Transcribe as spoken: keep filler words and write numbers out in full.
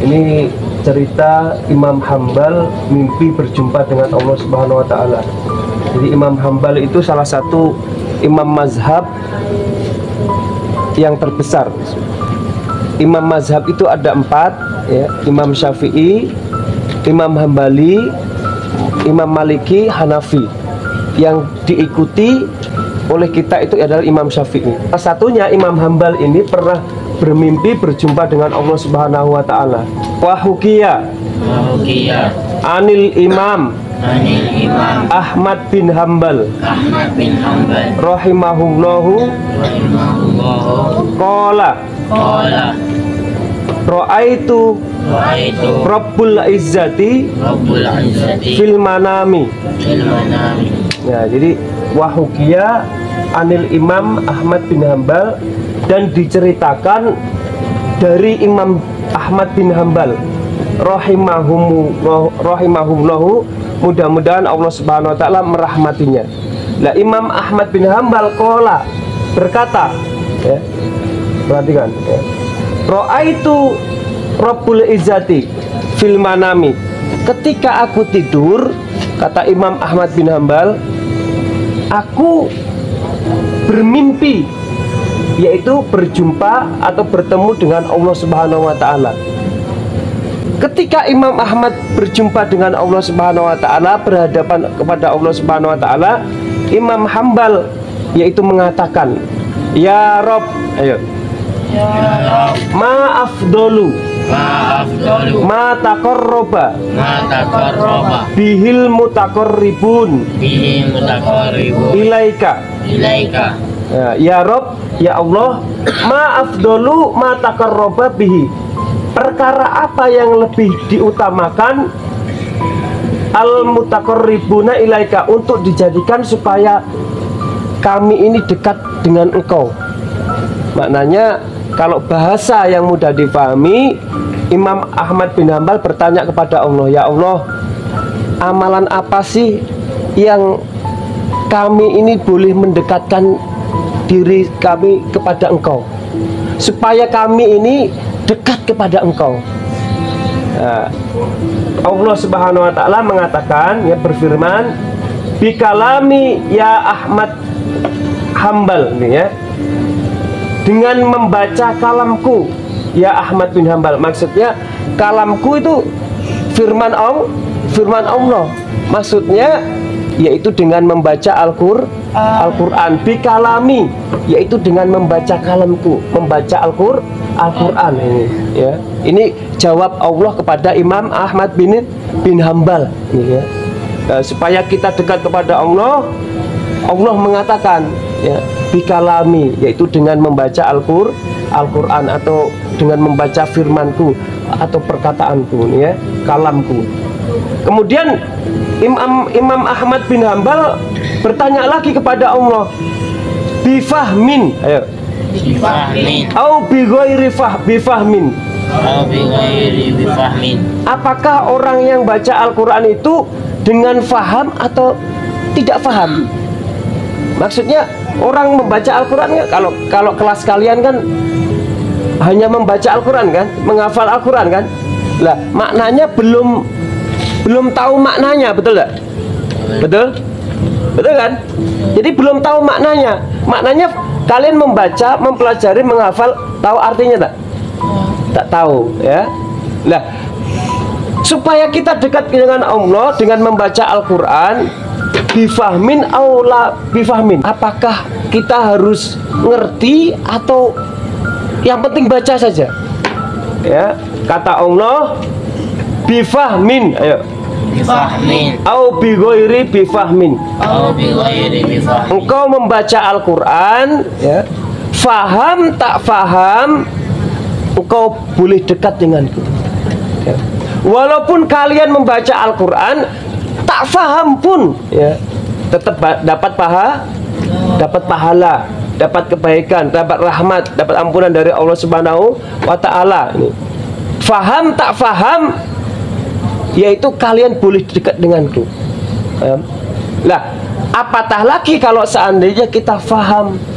Ini cerita Imam Hambal mimpi berjumpa dengan Allah Subhanahu wa Ta'ala. Jadi Imam Hambal itu salah satu imam mazhab yang terbesar. Imam mazhab itu ada empat, ya. Imam Syafi'i, Imam Hambali, Imam Maliki, Hanafi. Yang diikuti oleh kita itu adalah Imam Syafi'i. Salah satunya Imam Hambal ini pernah bermimpi berjumpa dengan Allah Subhanahu wa Ta'ala. Wahukiya Anil Imam Anil Imam Ahmad bin Hambal Ahmad bin Hambal rahimahullahu rahimahullahu qala qala Ra'aitu Ra'aitu Rabbul Izzati Rabbul Izzati fil manami. fil manami. Ya, jadi wahukiya Anil Imam Ahmad bin Hambal, dan diceritakan dari Imam Ahmad bin Hambal rahimahum rahimahullahu, mudah-mudahan Allah Subhanahu wa Ta'ala merahmatinya. Lah Imam Ahmad bin Hambal qala berkata, ya, perhatikan, ya, Ra'aitu Rabbul Izzati fil manami. Ketika aku tidur, kata Imam Ahmad bin Hambal, aku bermimpi, yaitu berjumpa atau bertemu dengan Allah Subhanahu wa Ta'ala. Ketika Imam Ahmad berjumpa dengan Allah Subhanahu wa Ta'ala, berhadapan kepada Allah Subhanahu wa Ta'ala, Imam Hambal yaitu mengatakan, ya Rob, ayo, Ya Rabb, ma afdolu ma afdalu ma taqarraba ma taqarraba bihil mutaqarribun bihi mutaqarribu ilaika. ilaika. Ya, ya Rob, ya Allah, ma afdolu ma taqarraba bihi, perkara apa yang lebih diutamakan al mutaqarribuna ilaika, untuk dijadikan supaya kami ini dekat dengan engkau. Maknanya kalau bahasa yang mudah difahami, Imam Ahmad bin Hambal bertanya kepada Allah, ya Allah, amalan apa sih yang kami ini boleh mendekatkan diri kami kepada engkau, supaya kami ini dekat kepada engkau. Nah, Allah Subhanahu wa Ta'ala mengatakan, ya, berfirman, bikalami ya Ahmad Hambal, nih, ya, dengan membaca kalamku ya Ahmad bin Hambal. Maksudnya kalamku itu firman Allah, firman Allah. Maksudnya yaitu dengan membaca Al-Qur Al-Qur'an, bikalami yaitu dengan membaca kalamku, membaca Al-Qur Al-Qur'an ini, ya. Ini jawab Allah kepada Imam Ahmad bin bin Hambal, ya. Nah, supaya kita dekat kepada Allah, Allah mengatakan, ya, bikalami yaitu dengan membaca Al-Qur Al-Qur'an, atau dengan membaca firmanku atau perkataanku, ya, kalamku. Kemudian Imam Imam Ahmad bin Hambal bertanya lagi kepada Allah, bifahmin, ayo, Bifahmin au bi ghairi fah bifahmin, au bi ghairi bifahmin. apakah orang yang baca Al-Qur'an itu dengan faham atau tidak faham? Maksudnya orang membaca Al-Qur'an, kalau kalau kelas kalian kan hanya membaca Al-Qur'an kan, menghafal Al-Qur'an kan. Lah, maknanya belum belum tahu maknanya, betul tak? Betul? Betul kan? Jadi belum tahu maknanya. Maknanya kalian membaca, mempelajari, menghafal, tahu artinya tak? Tak tahu, ya. Lah, supaya kita dekat dengan Allah dengan membaca Al-Qur'an, bifahmin aula bifahmin, apakah kita harus ngerti atau yang penting baca saja? Ya, kata Allah, bifahmin, ayo, Bifahmin au bi ghairi bifahmin, au bi ghairi bifahmin. engkau membaca Al-Qur'an, ya, faham tak faham, engkau boleh dekat denganku, ya. Walaupun kalian membaca Al-Qur'an tak faham pun, ya, tetap dapat paha, dapat pahala, dapat kebaikan, dapat rahmat, dapat ampunan dari Allah Subhanahu wa Ta'ala. Ini faham tak faham, yaitu kalian boleh dekat denganku. Lah, apatah lagi kalau seandainya kita faham,